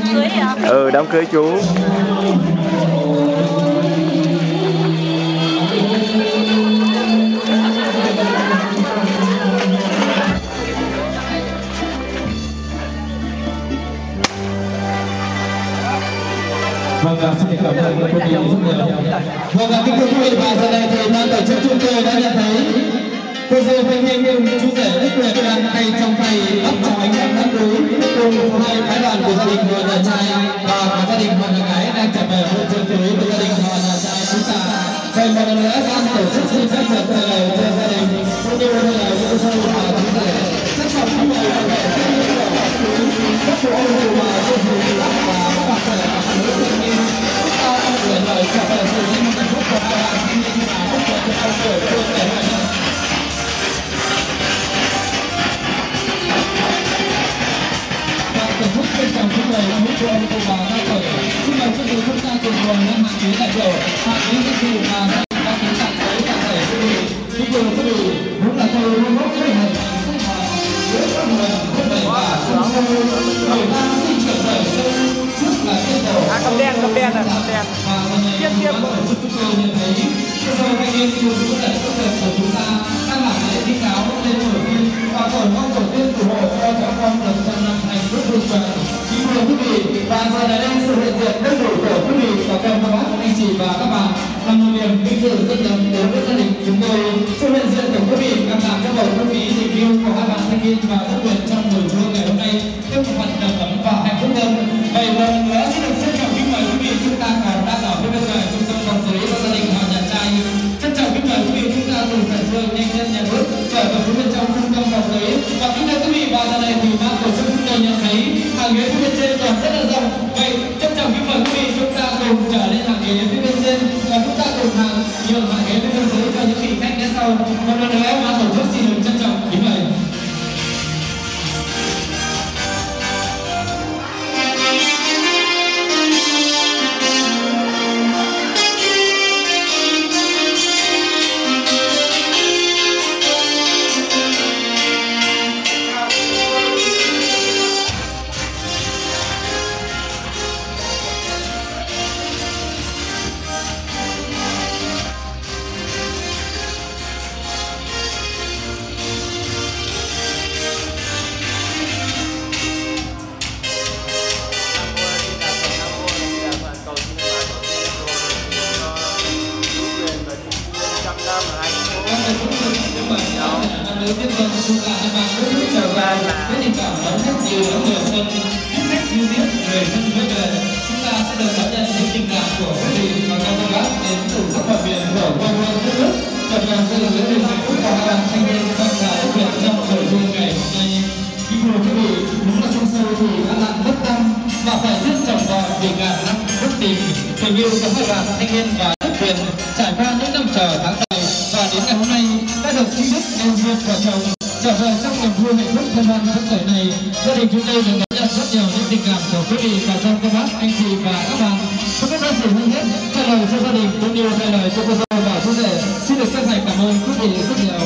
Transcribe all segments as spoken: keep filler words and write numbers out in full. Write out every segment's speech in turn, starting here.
cưới hả? Ừ, đám cưới chú. Vâng, xin cảm ơn quý vị rất nhiều. Vâng, kính thưa quý vị, và giờ này thì ban tổ chức chúng tôi đã nhận thấy cô dâu thanh niên cùng chú rể Đức Quyền đang tay trong tay bắt chào ánh nắng đám cưới cùng hai phái đoàn của gia đình họ nhà trai và cả gia đình họ nhà gái đang trở về hôn trường cưới của gia đình họ nhà trai chúng ta. Vậy một lần nữa ban tổ chức xin phép được thay lời cho gia đình cũng như thay lời cho cô dâu và chú rể trân trọng kính mời các vị các cụ ông cụ bà cô dì các bà các bạn trẻ và nữ thanh niên chúng ta đang gửi lời chào mừng sự sinh hạnh phúc của hai bạn thanh niên và các trẻ trong tuổi tuổi trẻ này. Tổ chức trân trọng kính mời quý cô ông cụ bà cao tuổi xin mời quý vị chúng ta cùng ngồi lên hàng ghế đại biểu hàng ghế danh dự mà gia đình đăng ký tặng tới toàn thể quý vị. Kính thưa quý vị, đúng là tôi luôn muốn khởi hành sách hòa giữa các nguồn khuyết đầy và sông sâu người ta sinh trưởng đời trước là tiên tổ. À, cầm đen, cầm đen này, cầm đen. Tiếp tiếp tổ chức chúng tôi nhận thấy cô dâu thanh niên cùng chú rể tốt đẹp của chúng ta đang làm lễ thi cáo lên tổ tiên và cầu mong tổ tiên phù hộ cho cháu con được trăm năm hạnh phúc vui vẻ. Kính thưa quý vị, và giờ này đây sự hiện diện đông đủ của quý vị và các bác anh chị và các bạn là một niềm vinh dự rất lớn đối với gia đình chúng tôi. Sự hiện diện của quý vị đang làm cho bầu không khí tình yêu của hai bạn thanh niên và Đức Quyền trong buổi trưa ngày hôm nay thêm một phần đầm ấm và hạnh phúc hơn. Vậy một lần nữa xin được trân trọng kính mời quý vị chúng ta còn đang ở phía bên ngoài trung tâm phòng dưới và gia đình họ nhà trai. Trân trọng kính mời quý vị chúng ta cùng khẩn trương nhanh chân nhà bước trở vào phía bên trong trung tâm phòng dưới. Và kính thưa quý vị, vào giờ này thì ban tổ chức chúng tôi nhận thấy hàng ghế phía bên trên còn rất là rộng. Vậy trân trọng kính mời quý vị chúng ta cùng trở lên hàng ghế phía bên trên và chúng ta cùng hàng nhường hàng ghế phía bên dưới cho những vị khách đến sau. Một lần nữa ban tổ chức xin được trân trọng kính mời. Tình yêu của hai bạn thanh niên và Đức Quyền trải qua những năm chờ tháng đầy và đến ngày hôm nay đã được chính thức nên duyên vợ chồng trở về trong niềm vui hạnh phúc thân hoan phấn khởi này. Gia đình chúng tôi được nhận rất nhiều những tình cảm của quý vị và trong các bác anh chị và các bạn. Không biết nói gì hơn hết, thay lời cho gia đình cũng như thay lời cho cô dâu và chú rể xin được chân thành cảm ơn quý vị rất nhiều.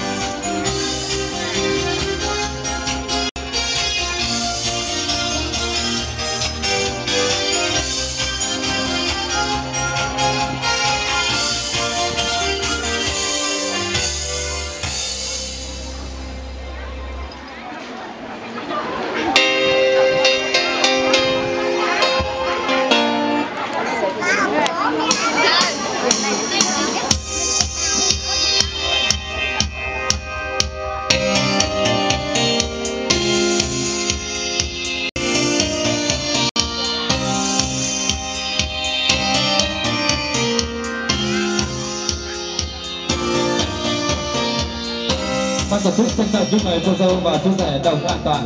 Ban tổ chức trân trọng kính mời cô dâu và chú rể đồng an toàn.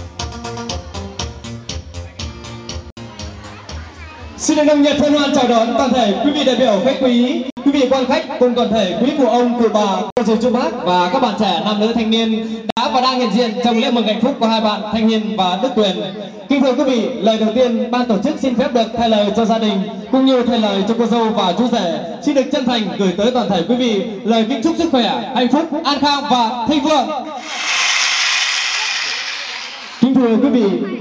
Xin được nồng nhiệt thân hoan chào đón toàn thể quý vị đại biểu khách quý, quý vị quan khách cùng toàn thể quý cụ ông, cụ bà, cô dì chú bác và các bạn trẻ nam nữ thanh niên đã và đang hiện diện trong lễ mừng hạnh phúc của hai bạn thanh niên và Đức Quyền. Kính thưa quý vị, lời đầu tiên ban tổ chức xin phép được thay lời cho gia đình cũng như thay lời cho cô dâu và chú rể xin được chân thành gửi tới toàn thể quý vị lời kính chúc sức khỏe, hạnh phúc, an khang và thịnh vượng. Kính thưa quý vị,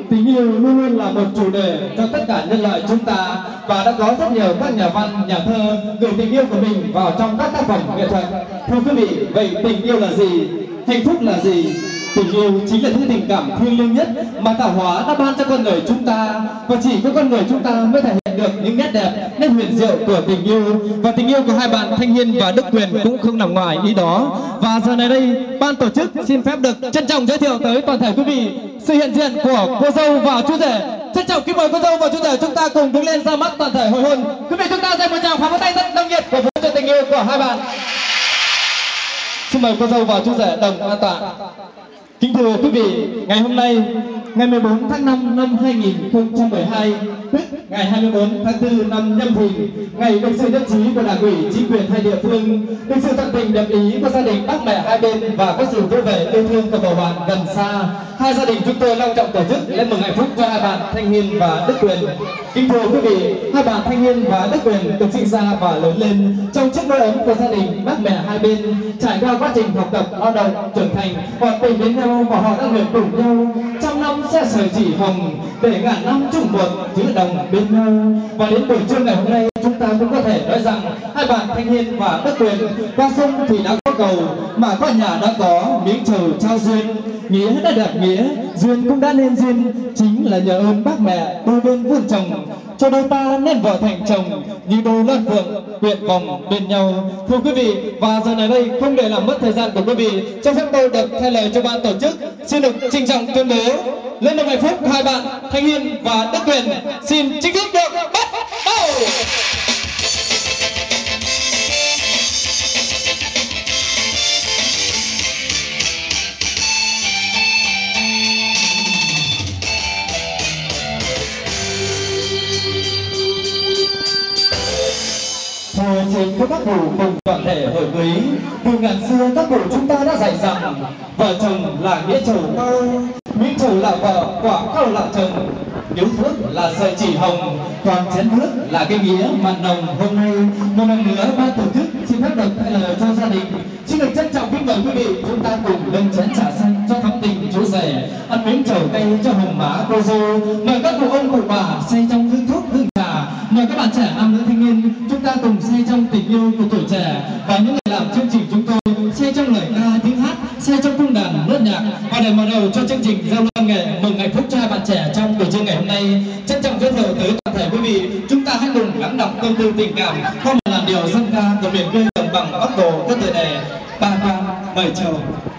tình yêu luôn luôn là một chủ đề cho tất cả nhân loại chúng ta, và đã có rất nhiều các nhà văn, nhà thơ gửi tình yêu của mình vào trong các tác phẩm nghệ thuật. Thưa quý vị, vậy tình yêu là gì? Hạnh phúc là gì? Tình yêu chính là thứ tình cảm thiêng liêng nhất mà tạo hóa đã ban cho con người chúng ta, và chỉ có con người chúng ta mới thể hiện được những nét đẹp, nét huyền diệu của tình yêu. Và tình yêu của hai bạn Thanh Hiên và Đức Quyền cũng không nằm ngoài ý đó. Và giờ này đây, ban tổ chức xin phép được trân trọng giới thiệu tới toàn thể quý vị sự hiện diện của cô dâu và chú rể. Trân trọng kính mời cô dâu và chú rể chúng ta cùng đứng lên ra mắt toàn thể hội hôn. Quý vị chúng ta dành một tràng pháo tay rất nồng nhiệt cổ vũ cho tình yêu của hai bạn. Xin mời cô dâu và chú rể đồng an toàn. Kính thưa quý vị, ngày hôm nay, ngày mười bốn tháng năm năm hai nghìn không trăm mười hai, tức ngày hai mươi bốn tháng tư năm Nhâm Thìn, ngày được sự nhất trí của Đảng ủy, chính quyền hai địa phương, được sự tận tình đồng ý của gia đình bác mẹ hai bên và có sự vui vẻ yêu thương của bầu bạn gần xa, hai gia đình chúng tôi long trọng tổ chức lễ mừng hạnh phúc cho hai bạn Thanh Hiên và Đức Quyền. Kính thưa quý vị, hai bạn Thanh Hiên và Đức Quyền được sinh ra và lớn lên trong chiếc mái ấm của gia đình bác mẹ hai bên, trải qua quá trình học tập, lao động, trưởng thành, hòa tình đến nhau, và họ đã nguyện cùng nhau trăm năm sẽ sợi chỉ hồng để ngàn năm chung một chữ đồng bên nhau. Và đến buổi trưa ngày hôm nay, chúng ta cũng có thể nói rằng hai bạn Thanh Hiên và Đức Quyền qua sông thì đã có cầu, mà qua nhà đã có miếng trầu trao duyên. Nghĩa đã đẹp nghĩa, duyên cũng đã nên duyên, chính là nhờ ơn bác mẹ đôi bên vun trồng cho đôi ta nên vợ thành chồng, như đôi loan phượng quyện vòng bên nhau. Thưa quý vị, và giờ này đây không để làm mất thời gian của quý vị, cho phép tôi được thay lời cho ban tổ chức xin được trinh trọng tuyên bố lên mừng hạnh phúc hai bạn Thanh Hiên và Đức Quyền xin chính thức được bắt đầu. Hồi trên có các cụ cùng toàn thể hội quý, từ ngàn xưa các cụ chúng ta đã dạy rằng vợ chồng là nghĩa trầu cao, miếng trầu là vợ, quả cao là chồng, điếu thuốc là sợi chỉ hồng, còn chén nước là cái nghĩa mặn nồng. Hôm nay một lần nữa ban tổ chức xin phép được thay lời cho gia đình xin được trân trọng kính mời quý vị chúng ta cùng nâng chén trà xanh cho thắm tình chú rể, ăn miếng trầu cay cho hồng má cô dâu. Mời các cụ ông cụ bà say trong hương thuốc hương trà, mời các bạn trẻ nam nữ thanh niên chúng ta cùng say trong tình yêu của tuổi trẻ, và những người làm chương trình chúng tôi say trong lời ca tiếng hát, say trong cung đàn nốt nhạc. Và để mở đầu cho chương trình giao lưu nghệ mừng hạnh phúc cho hai bạn trẻ trong buổi trưa ngày hôm nay, trân trọng giới thiệu tới toàn thể quý vị chúng ta hãy cùng lắng đọng tâm tư tình cảm qua một làn điệu dân ca của miền quê đồng bằng Bắc Bộ có tựa đề Ba Quan Mời Chầu.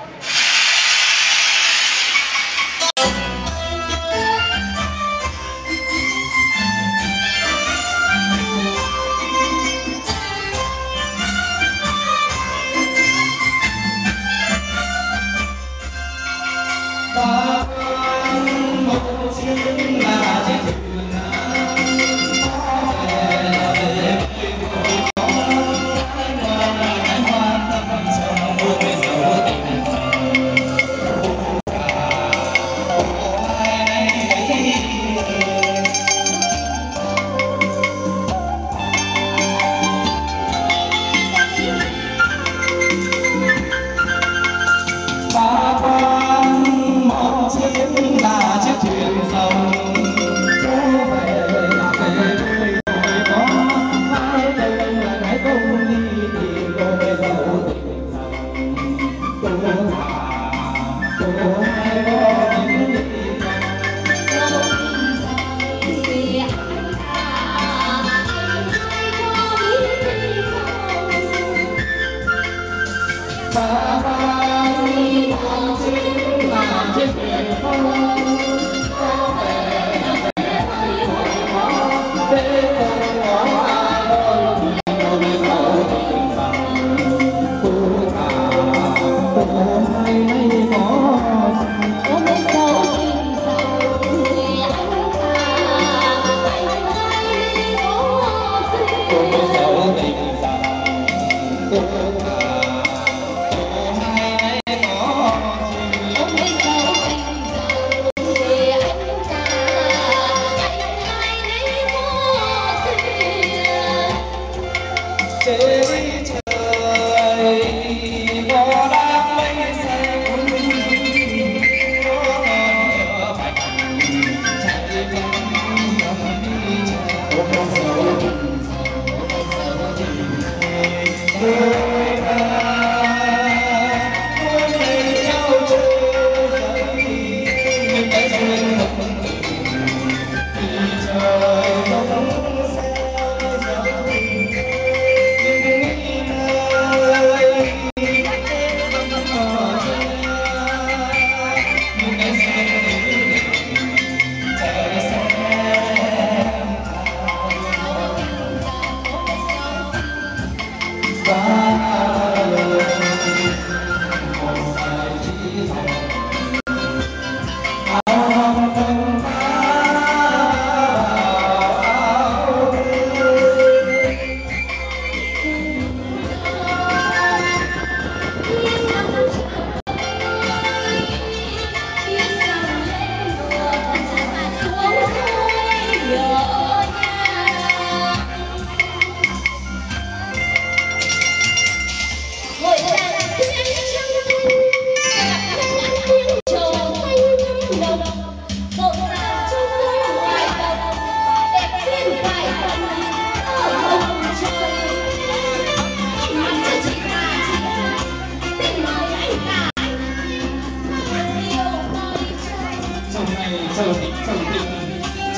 Ba quan một chiếc là chiếc thuyền dòng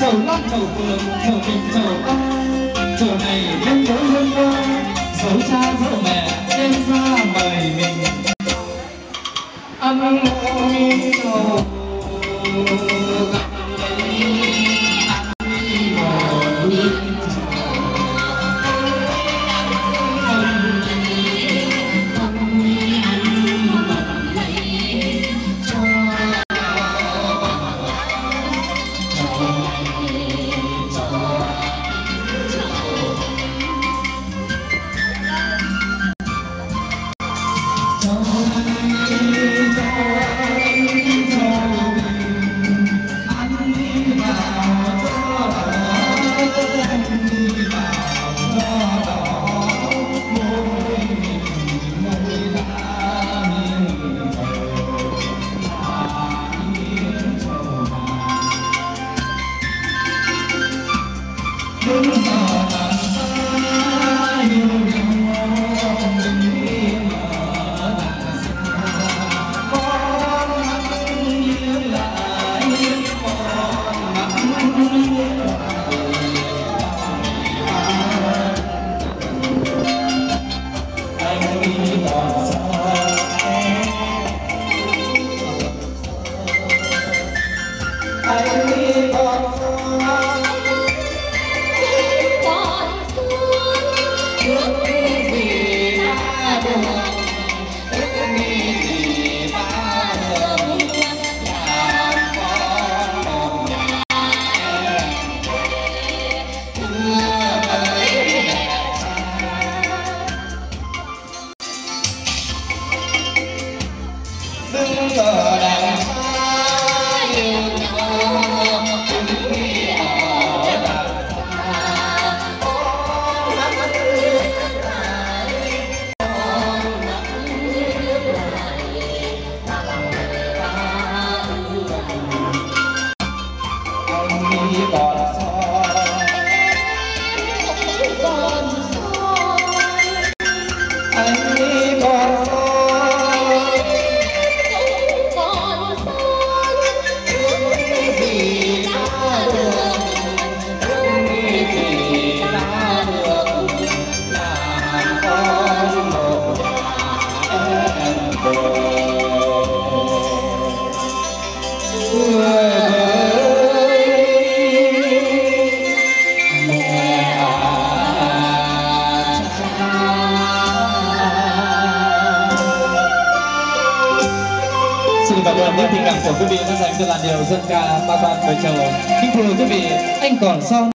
chầu long chầu phượng chầu tình chầu an, chầu này lên bố hương hoa, dấu cha dấu mẹ đem ra mời mình ăn ngôi chầu gặp lấy ăn một ly của quý vị đã dành cho làn điệu dân ca Ba Quan Bờ Trầu. Kính thưa quý vị, anh còn son